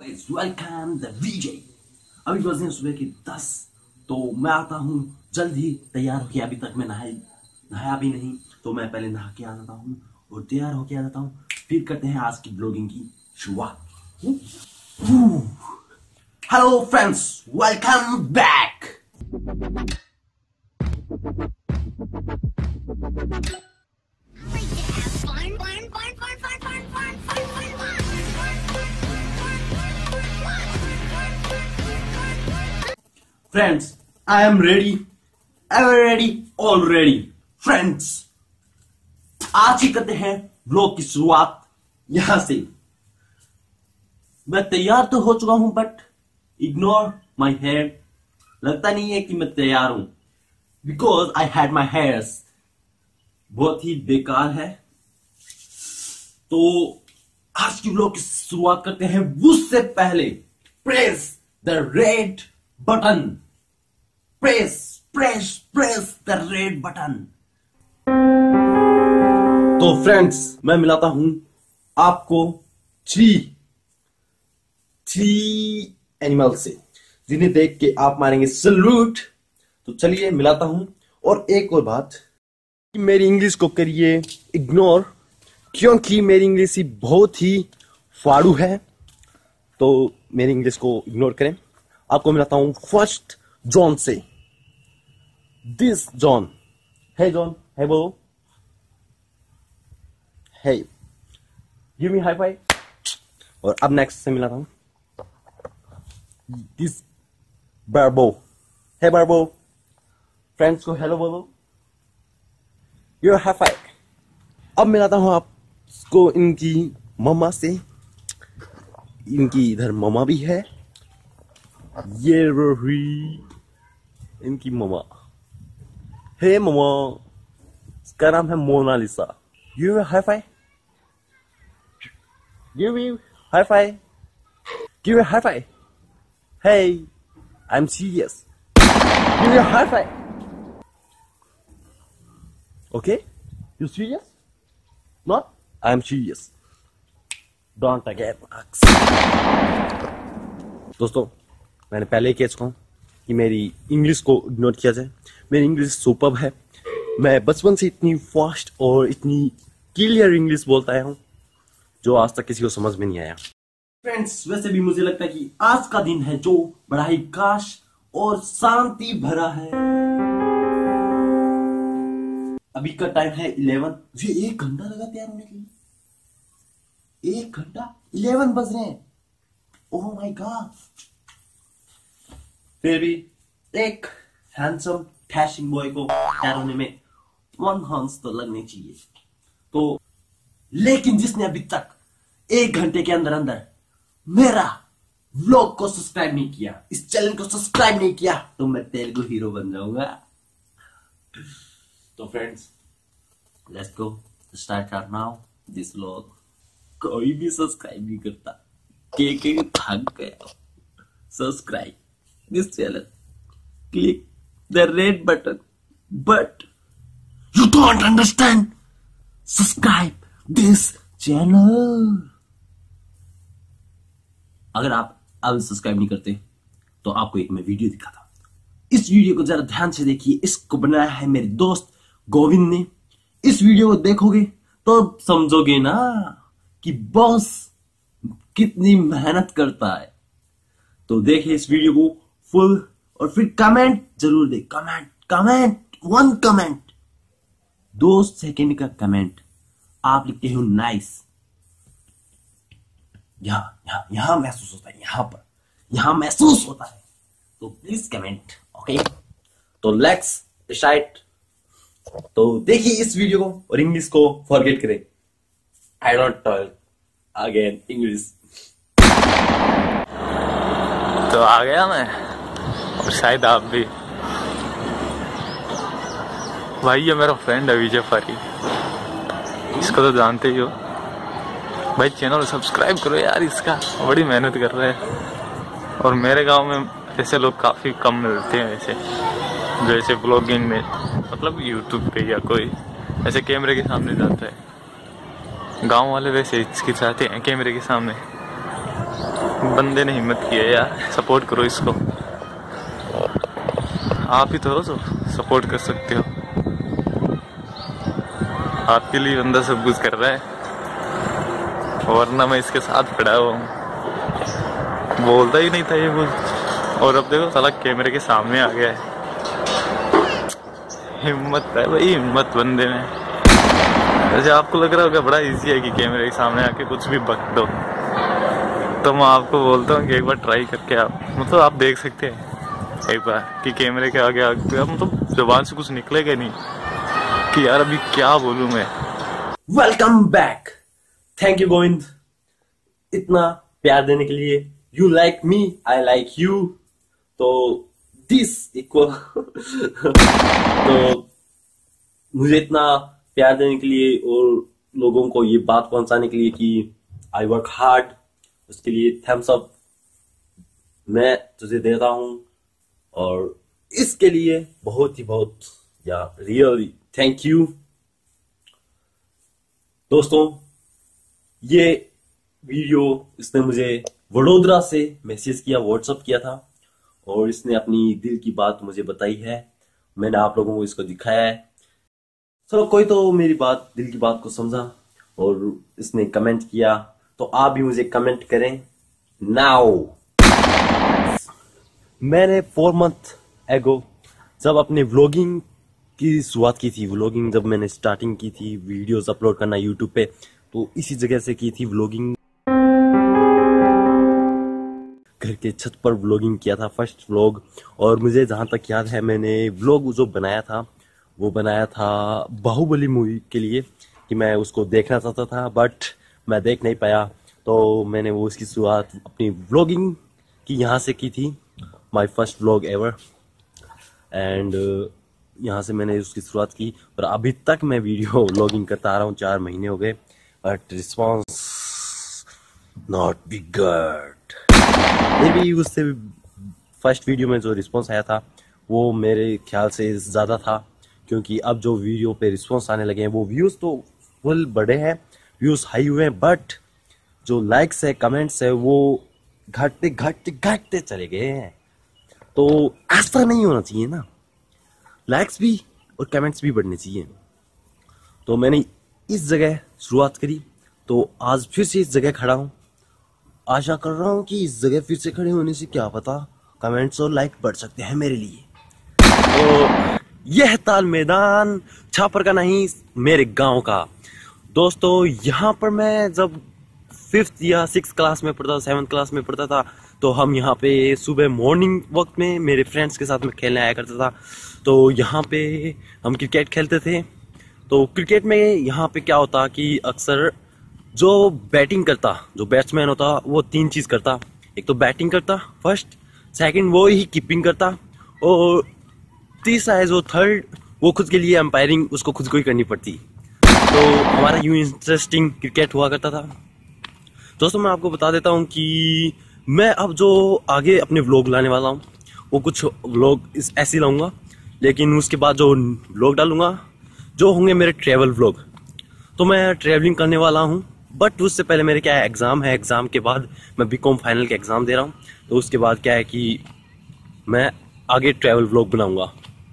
Guys welcome the वीजे। अभी बजे हैं सुबह के 10। तो मैं आता हूँ जल्द ही तैयार होके। अभी तक मैं नहाया भी नहीं, तो मैं पहले नहा के आ जाता हूँ और तैयार होके आ जाता हूँ। फिर करते हैं आज की ब्लॉगिंग की शुरुआत। Hello friends, welcome back. Friends, I am ready, ever ready, already. Friends, आज ही करते हैं व्लॉग की शुरुआत यहां से। मैं तैयार तो हो चुका हूं, बट इग्नोर माई हेयर। लगता नहीं है कि मैं तैयार हूं, because I had my hairs बहुत ही बेकार है। तो आज की व्लॉग की शुरुआत करते हैं। उससे पहले press the red button, press the red button. तो फ्रेंड्स, मैं मिलाता हूं आपको थ्री एनिमल से, जिन्हें देख के आप मारेंगे सल्यूट। तो चलिए मिलाता हूं। और एक और बात, कि मेरी इंग्लिश को करिए इग्नोर, क्योंकि मेरी इंग्लिश ही बहुत ही फाड़ू है। तो मेरी इंग्लिश को इग्नोर करें। आपको मिलाता हूं फर्स्ट जॉन से। This John, hey John, hey बोलो, hey, give me high five. और अब नेक्स्ट से मिलाता हूं this Barbo, hey Barbo. Friends को हेलो बोलो, गिव हाई फाइव। अब मिलाता हूं आपको इनकी मम्मा से। इनकी इधर मम्मा भी है, ये रही इनकी मम्मा। हे मम्मा, इसका नाम है Mona Lisa. Give high five, give me high five, give high five. Hey, I am serious, give high five. Okay, you serious? Not? I am serious, don't again ask. दोस्तों, मैंने पहले ही कह चुका हूं कि मेरी इंग्लिश को इग्नोर किया जाए। मेरी इंग्लिश सुपर्ब है। मैं बचपन से इतनी फास्ट और इतनी क्लियर इंग्लिश बोलता आया हूं, जो आज तक किसी को समझ में नहीं आया। फ्रेंड्स, वैसे भी मुझे लगता है कि आज का दिन है जो बड़ा ही काश और शांति भरा है। अभी का टाइम है 11। ये 1 घंटा लगा तैयार होने के लिए। 1 घंटा, 11 बज रहे हैं। Oh my god. फिर भी एक हैंडसम डैशिंग बॉय को तैयार होने में 1 हंस तो लगने चाहिए। तो लेकिन जिसने अभी तक 1 घंटे के अंदर अंदर मेरा व्लॉग को सब्सक्राइब नहीं किया, इस चैनल को सब्सक्राइब नहीं किया, तो मैं तेलुगु हीरो बन जाऊंगा। तो friends, let's go start now this vlog. कोई भी सब्सक्राइब नहीं करता, के भाग गया। Subscribe this channel, click the red button, but you don't understand. Subscribe this channel. अगर आप अब सब्सक्राइब नहीं करते तो आपको एक मैं वीडियो दिखाता हूं। इस वीडियो को जरा ध्यान से देखिए। इसको बनाया है मेरे दोस्त गोविंद ने। इस वीडियो को देखोगे तो समझोगे ना कि बॉस कितनी मेहनत करता है। तो देखिए इस वीडियो को फुल, और फिर कमेंट जरूर दे। कमेंट 1 कमेंट, 2 सेकंड का कमेंट। आप लिखते हो नाइस, यहां महसूस होता है, यहां महसूस होता है। तो प्लीज कमेंट, ओके। तो लेट्स स्टार्ट। तो देखिए इस वीडियो को और इंग्लिश को फॉरगेट करें। I don't talk again English. तो आ गया मैं, और शायद आप भी। भाई ये मेरा फ्रेंड है विजय फारी, इसको तो जानते ही हो। भाई चैनल सब्सक्राइब करो यार, इसका बड़ी मेहनत कर रहा है। और मेरे गांव में ऐसे लोग काफ़ी कम मिलते हैं वैसे, जो ऐसे ब्लॉगिंग में, मतलब यूट्यूब पे या कोई ऐसे कैमरे के सामने जाता है। गांव वाले वैसे हिचकिचाते हैं कैमरे के सामने। बंदे ने हिम्मत की है यार, सपोर्ट करो इसको। आप ही तो हो जो सपोर्ट कर सकते हो। आपके लिए बंदा सब कुछ कर रहा है, वरना मैं इसके साथ खड़ा हुआ हूँ। बोलता ही नहीं था ये कुछ, और अब देखो साला कैमरे के सामने आ गया है। हिम्मत है भाई, हिम्मत बंदे में। वैसे आपको लग रहा होगा बड़ा इजी है कि कैमरे के सामने आके कुछ भी बक दो, तो मैं आपको बोलता हूँ कि एक बार ट्राई करके आप मतलब आप देख सकते हैं एक बार कि कैमरे के आगे आगे मतलब जुबान से कुछ निकलेगा नहीं कि यार अभी क्या बोलूं मैं। Welcome back. Thank you Govind इतना प्यार देने के लिए। You like me, I like you, तो दिस इक्वल तो मुझे इतना प्यार देने के लिए और लोगों को ये बात पहुंचाने के लिए कि आई वर्क हार्ड, उसके लिए थम्स अप मैं तुझे देता हूं। और इसके लिए बहुत या रियली थैंक यू। दोस्तों, ये वीडियो इसने मुझे वडोदरा से मैसेज किया, व्हाट्सअप किया था, और इसने अपनी दिल की बात मुझे बताई है। मैंने आप लोगों को इसको दिखाया है। चलो, कोई तो मेरी बात, दिल की बात को समझा और इसने कमेंट किया, तो आप भी मुझे कमेंट करें नाउ। मैंने 4 मंथ एगो जब अपने व्लॉगिंग की शुरुआत की थी, व्लॉगिंग जब मैंने स्टार्टिंग की थी, वीडियोस अपलोड करना यूट्यूब पे, तो इसी जगह से की थी व्लॉगिंग। घर के छत पर व्लॉगिंग किया था, फर्स्ट व्लॉग। और मुझे जहां तक याद है, मैंने व्लॉग जो बनाया था वो बनाया था बाहुबली मूवी के लिए, कि मैं उसको देखना चाहता था बट मैं देख नहीं पाया। तो मैंने वो उसकी शुरुआत अपनी व्लॉगिंग की यहाँ से की थी, my first vlog ever. And यहाँ से मैंने उसकी शुरुआत की, और अभी तक मैं वीडियो व्लॉगिंग करता आ रहा हूँ, 4 महीने हो गए, but response not be good. May be उससे फर्स्ट वीडियो में जो रिस्पॉन्स आया था वो मेरे ख्याल से ज़्यादा था, क्योंकि अब जो वीडियो पे रिस्पॉन्स आने लगे हैं वो व्यूज़ तो फुल बड़े हैं, व्यूज़ हाई हुए हैं, बट जो लाइक्स है, कमेंट्स है, वो घटते चले गए हैं। तो ऐसा नहीं होना चाहिए ना, लाइक्स भी और कमेंट्स भी बढ़ने चाहिए। तो मैंने इस जगह शुरुआत करी, तो आज फिर से इस जगह खड़ा हूँ। आशा कर रहा हूँ कि इस जगह फिर से खड़े होने से क्या पता कमेंट्स और लाइक बढ़ सकते हैं मेरे लिए। तो यह ताल मैदान छापर का नहीं, मेरे गांव का। दोस्तों, यहाँ पर मैं जब 5th या 6th क्लास में पढ़ता था, 7th क्लास में पढ़ता था, तो हम यहाँ पे सुबह मॉर्निंग वक्त में मेरे फ्रेंड्स के साथ में खेलने आया करता था। तो यहाँ पे हम क्रिकेट खेलते थे। तो क्रिकेट में यहाँ पे क्या होता कि अक्सर जो बैटिंग करता, जो बैट्समैन होता, वो 3 चीज़ करता। एक तो बैटिंग करता फर्स्ट, सेकंड वो ही कीपिंग करता, और तीसरा है जो थर्ड, वो खुद के लिए अंपायरिंग उसको खुद को ही करनी पड़ती। तो हमारा यूँ इंटरेस्टिंग क्रिकेट हुआ करता था। दोस्तों, मैं आपको बता देता हूँ कि मैं अब जो आगे अपने व्लॉग लाने वाला हूँ वो कुछ व्लॉग ऐसे लाऊंगा, लेकिन उसके बाद जो व्लॉग डालूंगा जो होंगे मेरे ट्रैवल व्लॉग। तो मैं ट्रैवलिंग करने वाला हूँ, बट उससे पहले मेरे क्या है, एग्ज़ाम है। एग्ज़ाम के बाद मैं बीकॉम फाइनल के एग्ज़ाम दे रहा हूँ, तो उसके बाद क्या है कि मैं आगे ट्रैवल व्लॉग बनाऊंगा।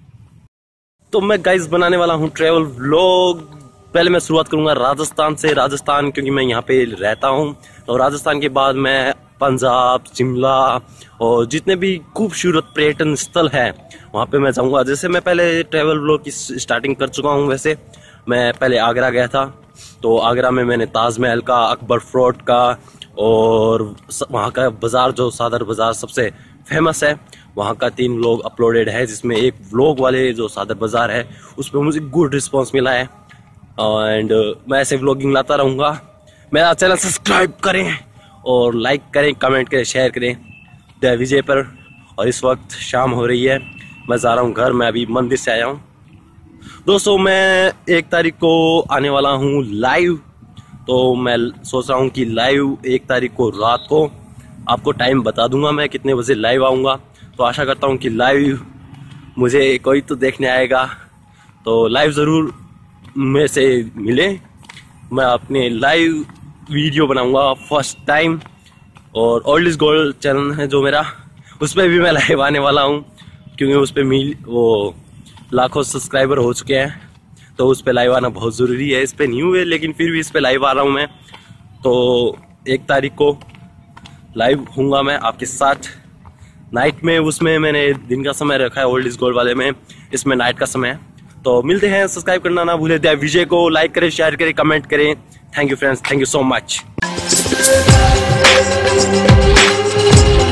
तो मैं गाइस बनाने वाला हूँ ट्रैवल व्लॉग। पहले मैं शुरुआत करूंगा राजस्थान से, राजस्थान क्योंकि मैं यहाँ पे रहता हूँ। और राजस्थान के बाद मैं पंजाब, शिमला और जितने भी खूबसूरत पर्यटन स्थल है वहाँ पे मैं जाऊँगा। जैसे मैं पहले ट्रैवल व्लॉग की स्टार्टिंग कर चुका हूँ। वैसे मैं पहले आगरा गया था, तो आगरा में मैंने ताजमहल का, अकबर फोर्ट का, और वहाँ का बाज़ार जो सादर बाज़ार सबसे फेमस है, वहाँ का 3 व्लॉग अपलोडेड है, जिसमें एक व्लॉग वाले जो सादर बाज़ार है उस पर मुझे गुड रिस्पॉन्स मिला है। एंड मैं ऐसे व्लॉगिंग लाता रहूँगा। मेरा चैनल सब्सक्राइब करें और लाइक करें, कमेंट करें, शेयर करें द विजय पर। और इस वक्त शाम हो रही है, मैं जा रहा हूँ घर। मैं अभी मंदिर से आया हूँ। दोस्तों, मैं 1 तारीख को आने वाला हूँ लाइव, तो मैं सोच रहा हूँ कि लाइव 1 तारीख को रात को आपको टाइम बता दूंगा मैं कितने बजे लाइव आऊँगा। तो आशा करता हूँ कि लाइव मुझे कोई तो देखने आएगा, तो लाइव ज़रूर मेरे से मिले। मैं अपने लाइव वीडियो बनाऊंगा फर्स्ट टाइम, और ओल्ड इज गोल्ड चैनल है जो मेरा, उस पर भी मैं लाइव आने वाला हूँ, क्योंकि उस पर वो लाखों सब्सक्राइबर हो चुके हैं, तो उस पर लाइव आना बहुत ज़रूरी है। इस पर न्यू है लेकिन फिर भी इस पर लाइव आ रहा हूँ मैं। तो 1 तारीख को लाइव हूँगा मैं आपके साथ नाइट में। उसमें मैंने दिन का समय रखा है ओल्ड इज गोल्ड वाले में, इसमें नाइट का समय है। तो मिलते हैं, सब्सक्राइब करना ना भूलें, विजय को लाइक करें, शेयर करें, कमेंट करें। Thank you friends, thank you so much.